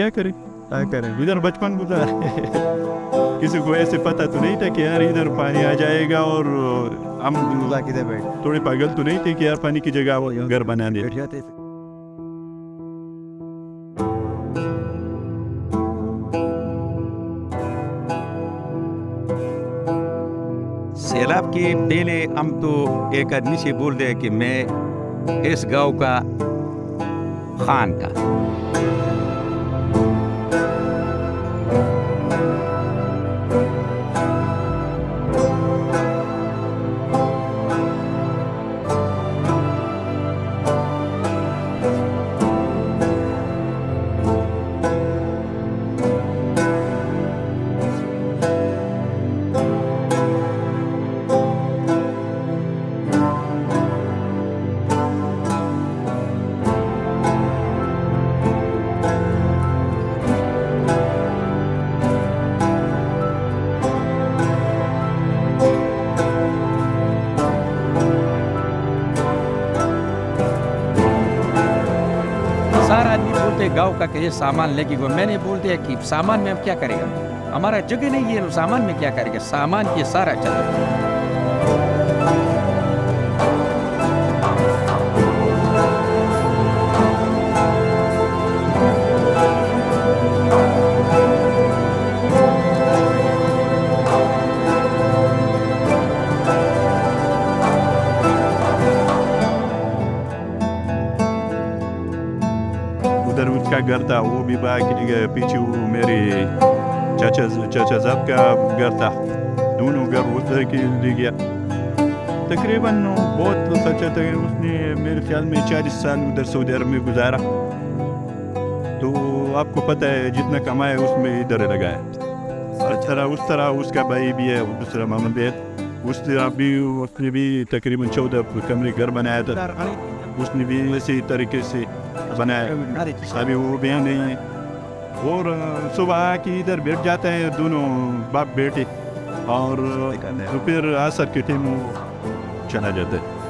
क्या करें इधर बचपन गुजारा किसी को ऐसे पता तो नहीं था कि यार इधर पानी आ जाएगा, और हम थोड़े पागल तो नहीं थे कि यार पानी की जगह वो घर बना दे। सैलाब के पहले हम तो एक आदमी से बोल रहे कि मैं इस गांव का खान का। सारा आदमी बोलते गांव का ये सामान लेके गो, मैंने बोलते हैं कि सामान में हम क्या करेगा, हमारा जगह नहीं है, सामान में क्या करेगा, सामान ये सारा चलेगा। उधर उसका घर था, वो भी बाकी पीछे वो मेरे चाचा का घर था, दोनों घर उधर के ले गया। तकरीबन बहुत सोचा था, उसने मेरे ख्याल में 40 साल उधर सऊदी अरब में गुजारा। तो आपको पता है जितना कमाया उसमें इधर लगाया। उस तरह उसका भाई भी है, दूसरा मोहम्मद है, उसने भी तकरीबन 14 कमरे घर बनाया था, उसने भी इसी तरीके से बनाया। अभी वो भी नहीं है, और सुबह आके इधर बैठ जाते हैं दोनों बाप बेटे, और फिर असर के टाइम चला जाता है।